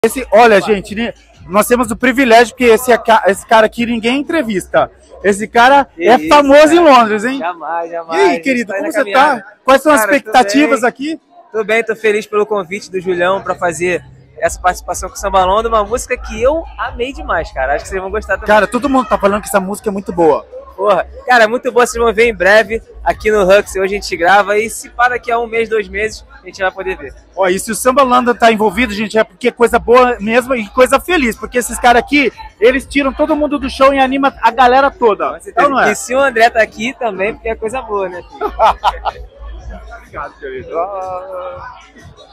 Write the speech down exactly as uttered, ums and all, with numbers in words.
Esse, olha, gente, nós temos o privilégio que esse, esse cara aqui ninguém entrevista. Esse cara que é isso, famoso cara. Em Londres, hein? Jamais, jamais. E aí, querido, como você tá? Quais são cara, as expectativas aqui? Tudo bem, tô feliz pelo convite do Julião para fazer essa participação com o Samba London, uma música que eu amei demais, cara. Acho que vocês vão gostar também. Cara, todo mundo tá falando que essa música é muito boa. Porra, cara, muito boa, vocês vão ver em breve aqui no Hux, hoje a gente grava e se para daqui a um mês, dois meses, a gente vai poder ver. Ó, e se o Samba London tá envolvido, gente, é porque é coisa boa mesmo e coisa feliz, porque esses caras aqui, eles tiram todo mundo do show e animam a galera toda. Então, não é? E se o André tá aqui também, porque é coisa boa, né, filho? Obrigado, querido.